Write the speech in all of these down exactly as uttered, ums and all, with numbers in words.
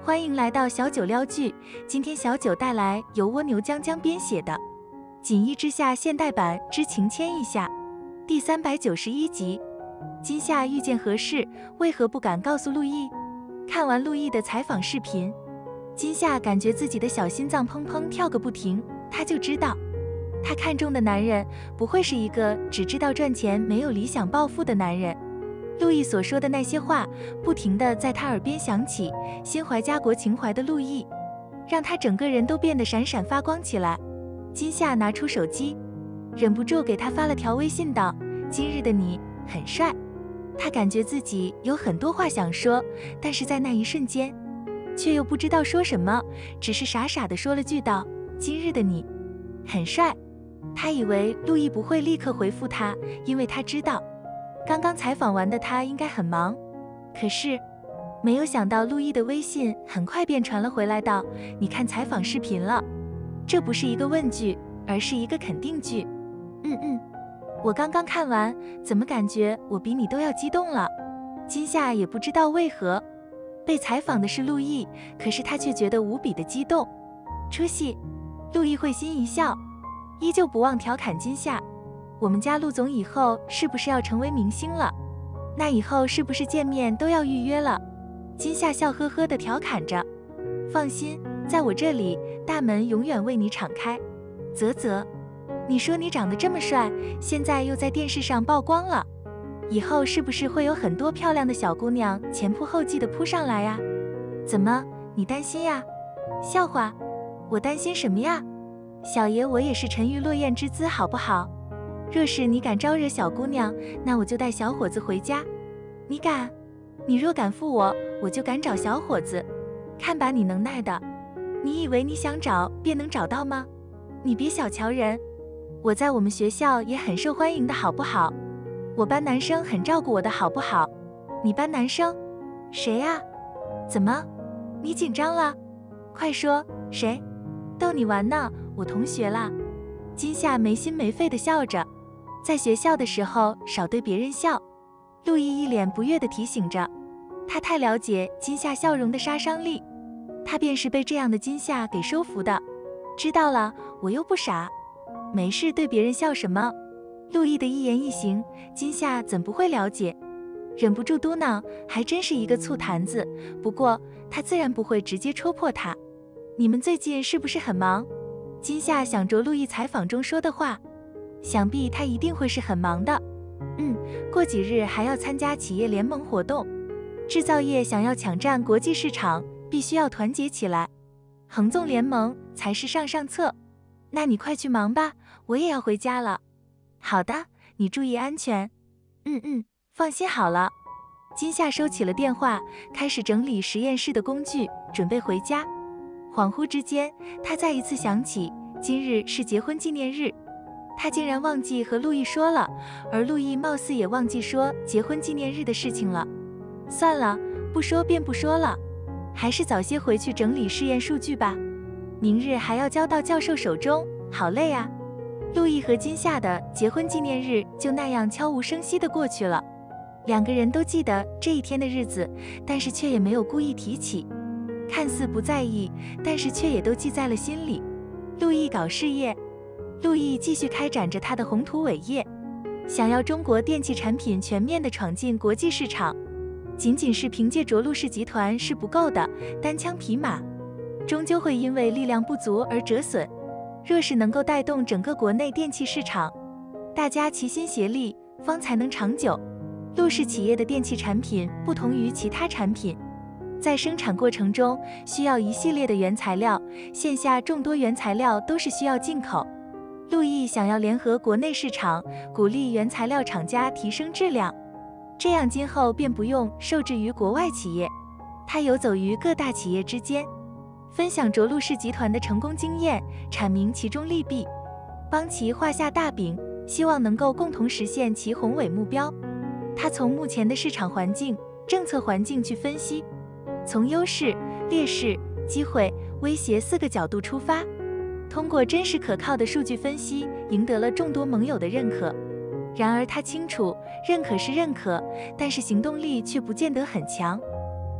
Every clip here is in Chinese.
欢迎来到小九撩剧，今天小九带来由蜗牛江江编写的《锦衣之下》现代版之情牵一下第三百九十一集。今夏遇见何事，为何不敢告诉陆毅？看完陆毅的采访视频，今夏感觉自己的小心脏砰砰跳个不停，他就知道，他看中的男人不会是一个只知道赚钱没有理想抱负的男人。陆毅所说的那些话，不停地在他耳边响起，心怀家国情怀的陆毅，让他整个人都变得闪闪发光起来。今夏拿出手机，忍不住给他发了条微信道：“今日的你很帅。”他感觉自己有很多话想说，但是在那一瞬间，却又不知道说什么，只是傻傻地说了句道：“今日的你很帅。”他以为陆毅不会立刻回复他，因为他知道刚刚采访完的他应该很忙，可是没有想到陆毅的微信很快便传了回来道：“你看采访视频了？”这不是一个问句，而是一个肯定句。嗯嗯，我刚刚看完，怎么感觉我比你都要激动了？今夏也不知道为何，被采访的是陆毅，可是他却觉得无比的激动。出戏，陆毅会心一笑，依旧不忘调侃今夏：“我们家陆总以后是不是要成为明星了？那以后是不是见面都要预约了？”今夏笑呵呵地调侃着：“放心，在我这里，大门永远为你敞开。”啧啧，你说你长得这么帅，现在又在电视上曝光了，以后是不是会有很多漂亮的小姑娘前仆后继地扑上来呀？怎么，你担心呀？笑话，我担心什么呀？小爷我也是沉鱼落雁之姿，好不好？若是你敢招惹小姑娘，那我就带小伙子回家。你敢？你若敢负我，我就敢找小伙子，看把你能耐的！你以为你想找便能找到吗？你别小瞧人，我在我们学校也很受欢迎的，好不好？我班男生很照顾我的，好不好？你班男生？谁呀？怎么？你紧张了？快说，谁？逗你玩呢，我同学啦。今夏没心没肺地笑着，在学校的时候少对别人笑。陆毅一脸不悦地提醒着，他太了解今夏笑容的杀伤力，他便是被这样的今夏给收服的。知道了，我又不傻，没事对别人笑什么？陆毅的一言一行，今夏怎不会了解？忍不住嘟囔，还真是一个醋坛子，不过他自然不会直接戳破他。你们最近是不是很忙？今夏想着陆毅采访中说的话，想必他一定会是很忙的。嗯，过几日还要参加企业联盟活动，制造业想要抢占国际市场，必须要团结起来，横纵联盟才是上上策。那你快去忙吧，我也要回家了。好的，你注意安全。嗯嗯，放心好了。今夏收起了电话，开始整理实验室的工具，准备回家。恍惚之间，他再一次想起今日是结婚纪念日，他竟然忘记和陆毅说了，而陆毅貌似也忘记说结婚纪念日的事情了。算了，不说便不说了，还是早些回去整理试验数据吧，明日还要交到教授手中，好累啊。陆毅和今夏的结婚纪念日就那样悄无声息地过去了，两个人都记得这一天的日子，但是却也没有故意提起，看似不在意，但是却也都记在了心里。陆毅搞事业，陆毅继续开展着他的宏图伟业，想要中国电器产品全面地闯进国际市场，仅仅是凭借着陆氏集团是不够的，单枪匹马终究会因为力量不足而折损。若是能够带动整个国内电器市场，大家齐心协力，方才能长久。陆氏企业的电器产品不同于其他产品，在生产过程中需要一系列的原材料，线下众多原材料都是需要进口。陆毅想要联合国内市场，鼓励原材料厂家提升质量，这样今后便不用受制于国外企业，他游走于各大企业之间，分享着陆氏集团的成功经验，阐明其中利弊，帮其画下大饼，希望能够共同实现其宏伟目标。他从目前的市场环境、政策环境去分析，从优势、劣势、机会、威胁四个角度出发，通过真实可靠的数据分析，赢得了众多盟友的认可。然而他清楚，认可是认可，但是行动力却不见得很强。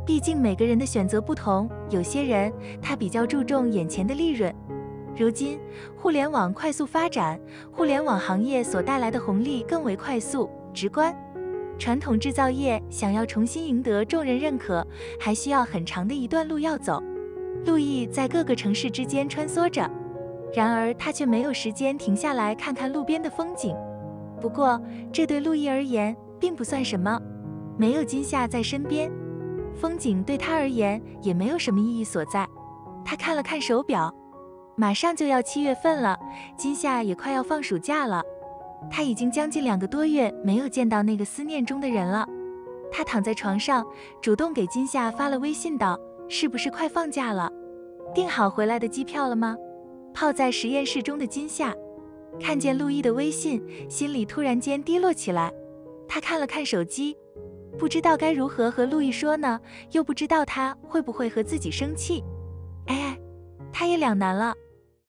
毕竟每个人的选择不同，有些人他比较注重眼前的利润。如今，互联网快速发展，互联网行业所带来的红利更为快速、直观。传统制造业想要重新赢得众人认可，还需要很长的一段路要走。路易在各个城市之间穿梭着，然而他却没有时间停下来看看路边的风景。不过，这对路易而言并不算什么，没有金夏在身边，风景对他而言也没有什么意义所在。他看了看手表，马上就要七月份了，金夏也快要放暑假了。他已经将近两个多月没有见到那个思念中的人了。他躺在床上，主动给金夏发了微信道：“是不是快放假了？订好回来的机票了吗？”泡在实验室中的金夏看见路易的微信，心里突然间低落起来。他看了看手机，不知道该如何和路易说呢，又不知道他会不会和自己生气。哎哎，他也两难了。